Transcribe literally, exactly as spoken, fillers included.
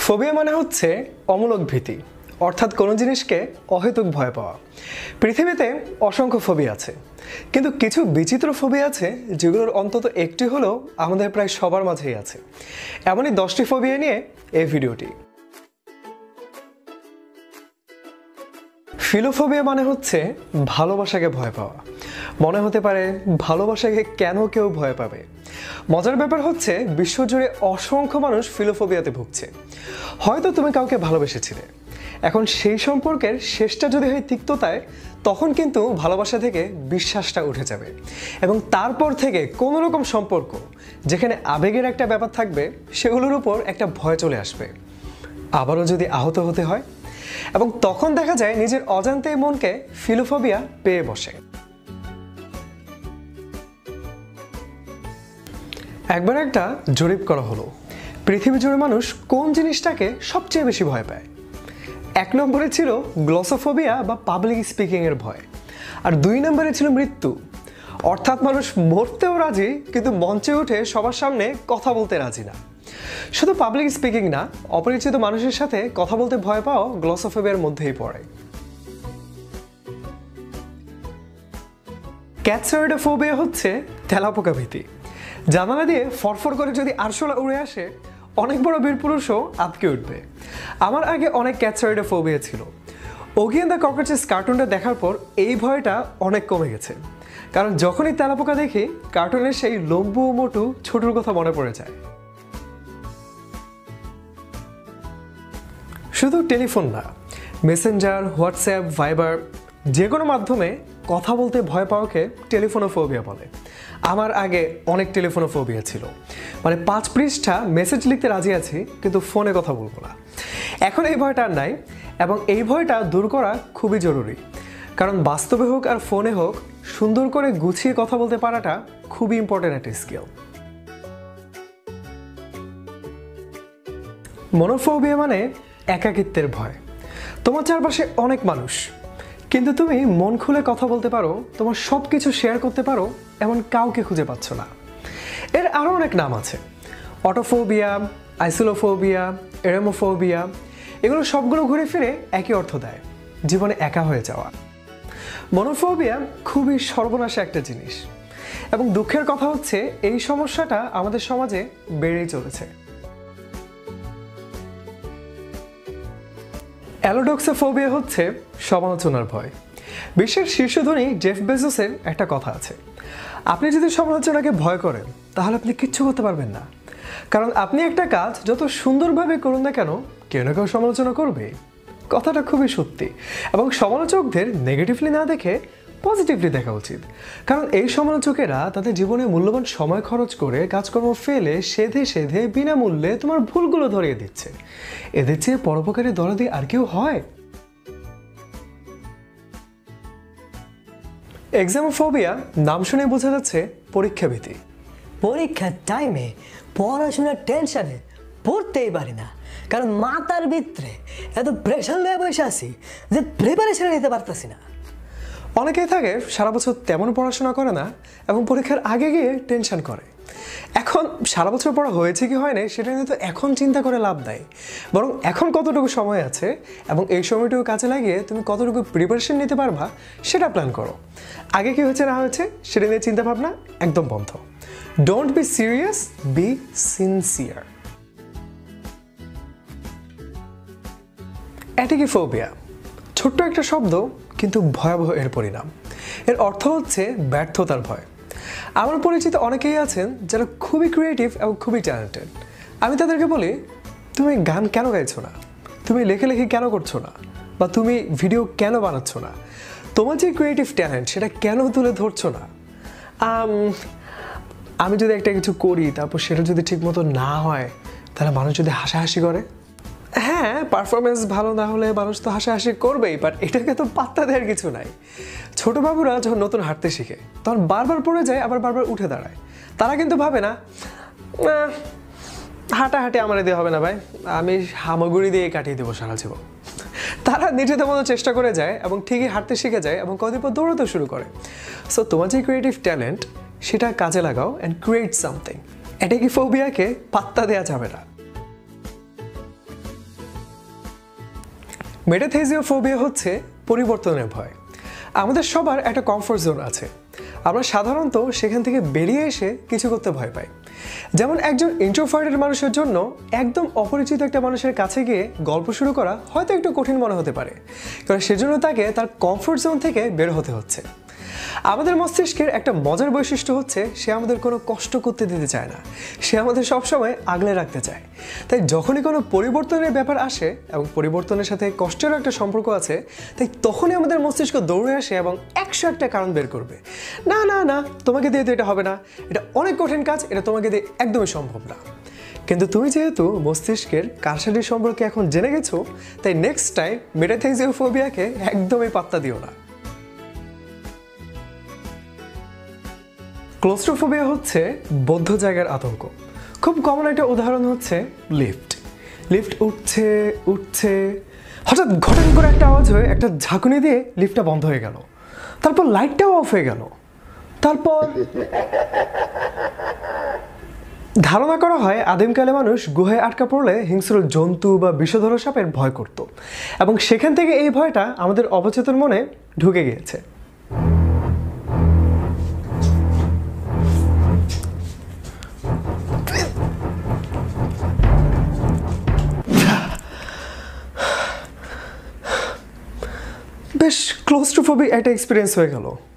Phobia মানে হচ্ছে অমূলক ভীতি, অর্থাৎ কোনো জিনিসকে অহেতুক ভয় পাওয়া। পৃথিবীতে অসংখ্য ফোবিয়া আছে, কিন্তু কিছু বিচিত্র ফোবিয়া আছে যেগুলোর অন্তত একটি হলেও আমাদের প্রায় সবার মাঝেই আছে। এমনই দশটি ফোবিয়া নিয়ে এই ভিডিওটি। ফিলোফোবিয়া মানে হচ্ছে ভালোবাসাকে ভয় পাওয়া। মনে হতে পারে ভালোবাসাকে কেন কেউ ভয় পাবে। মজার ব্যাপার হচ্ছে বিশ্বজুড়ে অসংখ্য মানুষ ফিলোফোবিয়াতে ভুগছে। হয়তো তুমি কাউকে ভালোবেসেছিলে, এখন সেই সম্পর্কের শেষটা যদি হয় তিক্ততায়, তখন কিন্তু ভালোবাসা থেকে বিশ্বাসটা উঠে যাবে এবং তারপর থেকে কোনো রকম সম্পর্ক যেখানে আবেগের একটা ব্যাপার থাকবে সেগুলোর উপর একটা ভয় চলে আসবে। আবারও যদি আহত হতে হয়, এবং তখন দেখা যায় নিজের অজান্তে মনকে ফিলোফোবিয়া পেয়ে বসে। একবার একটা জরিপ করা হলো, পৃথিবী জুড়ে মানুষ কোন জিনিসটাকে সবচেয়ে বেশি ভয় পায়। এক নম্বরে ছিল গ্লোসোফোবিয়া বা পাবলিক স্পিকিং এর ভয়, আর দুই নম্বরে ছিল মৃত্যু, অর্থাৎ মানুষ মরতেও রাজি কিন্তু মঞ্চে উঠে সবার সামনে কথা বলতে রাজি না। শুধু পাবলিক স্পিকিং না, অপরিচিত মানুষের সাথে কথা বলতে ভয় পাওয়া গ্লোসোফোবিয়ার মধ্যেই পড়ে। ক্যাটসয়েডোফোবিয়া হচ্ছে তেলাপোকা ভীতি। জানালা দিয়ে ফরফর করে যদি আরশোলা উড়ে আসে, অনেক বড় বীরপুরুষও আটকে উঠবে। আমার আগে অনেক ক্যাটসয়েডোফোবিয়া ছিল। ওগি অ্যান্ড দ্য ককরোচেস কার্টুনটা দেখার পর এই ভয়টা অনেক কমে গেছে, কারণ যখনই তেলাপোকা দেখি কার্টুনের সেই লম্বু ও মোটু ছোটুর কথা মনে পড়ে যায়। শুধু টেলিফোন না, মেসেঞ্জার, হোয়াটসঅ্যাপ, ভাইবার, যে কোনো মাধ্যমে কথা বলতে ভয় পাওয়াকে টেলিফোনোফোবিয়া বলে। আমার আগে অনেক টেলিফোনোফোবিয়া ছিল, মানে পাঁচ পৃষ্ঠা মেসেজ লিখতে রাজি আছি কিন্তু ফোনে কথা বলবো না। এখন এই ভয়টা আর নাই, এবং এই ভয়টা দূর করা খুবই জরুরি, কারণ বাস্তবে হোক আর ফোনে হোক সুন্দর করে গুছিয়ে কথা বলতে পারাটা খুবই ইম্পর্টেন্ট একটা স্কিল। মনোফোবিয়া মানে একাকিত্বের ভয়। তোমার চারপাশে অনেক মানুষ, কিন্তু তুমি মন খুলে কথা বলতে পারো, তোমার সব কিছু শেয়ার করতে পারো, এমন কাউকে খুঁজে পাচ্ছ না। এর আরও অনেক নাম আছে: অটোফোবিয়া, আইসোলোফোবিয়া, এরেমোফোবিয়া। এগুলো সবগুলো ঘুরে ফিরে একই অর্থ দেয়, জীবনে একা হয়ে যাওয়া। মনোফোবিয়া খুবই সর্বনাশা একটা জিনিস, এবং দুঃখের কথা হচ্ছে এই সমস্যাটা আমাদের সমাজে বেড়েই চলেছে। অ্যালোডক্সোফোবিয়া হচ্ছে সমালোচনার ভয়। বিশ্বের শীর্ষ ধনী জেফ বেজোসের একটা কথা আছে: আপনি যদি সমালোচনাকে ভয় করেন তাহলে আপনি কিচ্ছু করতে পারবেন না, কারণ আপনি একটা কাজ যত সুন্দরভাবে করুন না কেন, কেউ না কেউ সমালোচনা করবে। কথাটা খুবই সত্যি, এবং সমালোচকদের নেগেটিভলি না দেখে পজিটিভলি দেখা উচিত, কারণ এই সমালোচকেরা তাদের জীবনে মূল্যবান সময় খরচ করে কাজকর্ম ফেলে সেধে সেধে বিনামূল্যে তোমার ভুলগুলো ধরিয়ে দিচ্ছে। এদের চেয়ে পরোপকারী দরদি আর কেউ হয়? এক্সামোফোবিয়া নাম শুনে বোঝা যাচ্ছে পরীক্ষা ভীতি। পরীক্ষার টাইমে পড়াশোনার টেনশনে পড়তেই পারি না, কারণ মাথার ভিতরে এত প্রেশার নিয়ে বসে আছি যে প্রিপারেশন নিতে পারতেছি না। অনেকেই থাকে সারা বছর তেমন পড়াশোনা করে না এবং পরীক্ষার আগে গিয়ে টেনশন করে। এখন সারা বছর পড়া হয়েছে কি হয় না সেটা নিয়ে তো এখন চিন্তা করে লাভ নাই, বরং এখন কতটুকু সময় আছে এবং এই সময়টুকু কাজে লাগিয়ে তুমি কতটুকু প্রিপারেশন নিতে পারবা সেটা প্ল্যান করো। আগে কি হয়েছে না হয়েছে সেটা নিয়ে চিন্তা ভাবনা একদম বন্ধ। Don't be serious, be sincere. অ্যাটিকিফোবিয়া ছোট্ট একটা শব্দ, কিন্তু ভয়াবহ এর পরিণাম। এর অর্থ হচ্ছে ব্যর্থতার ভয়। আমার পরিচিত অনেকেই আছেন যারা খুবই ক্রিয়েটিভ এবং খুবই ট্যালেন্টেড। আমি তাদেরকে বলি, তুমি গান কেন গাইছো না, তুমি লেখালেখি কেন করছো না, বা তুমি ভিডিও কেন বানাচ্ছ না, তোমার যে ক্রিয়েটিভ ট্যালেন্ট সেটা কেন তুলে ধরছো না? আমি যদি একটা কিছু করি তারপর সেটা যদি ঠিক মতো না হয়, তাহলে মানুষ যদি হাসাহাসি করে। হ্যাঁ, পারফরমেন্স ভালো না হলে মানুষ তো হাসাহাসি করবেই, বাট এটাকে তো পাত্তা দেওয়ার কিছু নাই। ছোট বাবুরা যখন নতুন হাঁটতে শিখে তখন বারবার পড়ে যায়, আবার বারবার উঠে দাঁড়ায়। তারা কিন্তু ভাবে না হাঁটাহাঁটি আমার দিয়ে হবে না ভাই, আমি হামাগুড়ি দিয়ে কাটিয়ে দেবো সারা জীবন। তারা নিজেদের মতো চেষ্টা করে যায় এবং ঠিকই হাঁটতে শিখে যায় এবং কদিন পর দৌড়াতে শুরু করে। সো তোমার যে ক্রিয়েটিভ ট্যালেন্ট সেটা কাজে লাগাও অ্যান্ড ক্রিয়েট সামথিং। অ্যাটিকিফোবিয়াকে পাত্তা দেওয়া যাবে না। মেটাথেজিওফোবিয়া হচ্ছে পরিবর্তনের ভয়। আমাদের সবার একটা কমফোর্ট জোন আছে, আমরা সাধারণত সেখান থেকে বেরিয়ে এসে কিছু করতে ভয় পাই। যেমন একজন ইন্ট্রোভার্টেড মানুষের জন্য একদম অপরিচিত একটা মানুষের কাছে গিয়ে গল্প শুরু করা হয়তো একটু কঠিন মনে হতে পারে, কারণ সেজন্য তাকে তার কমফোর্ট জোন থেকে বের হতে হচ্ছে। আমাদের মস্তিষ্কের একটা মজার বৈশিষ্ট্য হচ্ছে সে আমাদের কোনো কষ্ট করতে দিতে চায় না, সে আমাদের সবসময় আগলে রাখতে চায়। তাই যখনই কোনো পরিবর্তনের ব্যাপার আসে এবং পরিবর্তনের সাথে কষ্টেরও একটা সম্পর্ক আছে, তাই তখনই আমাদের মস্তিষ্ক দৌড়ে আসে এবং একশো একটা কারণ বের করবে। না না না, তোমাকে দিয়ে তো এটা হবে না, এটা অনেক কঠিন কাজ, এটা তোমাকে দিয়ে একদমই সম্ভব না। কিন্তু তুমি যেহেতু মস্তিষ্কের কারসাজি সম্পর্কে এখন জেনে গেছো, তাই নেক্সট টাইম মেটাথেজিওফোবিয়াকে একদমই পাত্তা দিও না। ক্লোস্ট্রোফোবিয়া হচ্ছে বদ্ধ জায়গার আতঙ্ক। খুব কমন একটা উদাহরণ হচ্ছে লিফট। লিফট উঠছে উঠছে, হঠাৎ ঘটন করে একটা আওয়াজ হয়ে একটা ঝাঁকুনি দিয়ে লিফটটা বন্ধ হয়ে গেল, তারপর লাইটটাও অফ হয়ে গেল। তারপর ধারণা করা হয় আদিমকালে মানুষ গুহায় আটকা পড়লে হিংস্র জন্তু বা বিষধর সাপের ভয় করত, এবং সেখান থেকে এই ভয়টা আমাদের অবচেতন মনে ঢুকে গিয়েছে। বেশ ক্লোস্ট্রোফোবিক একটা এক্সপিরিয়েন্স হয়ে গেল।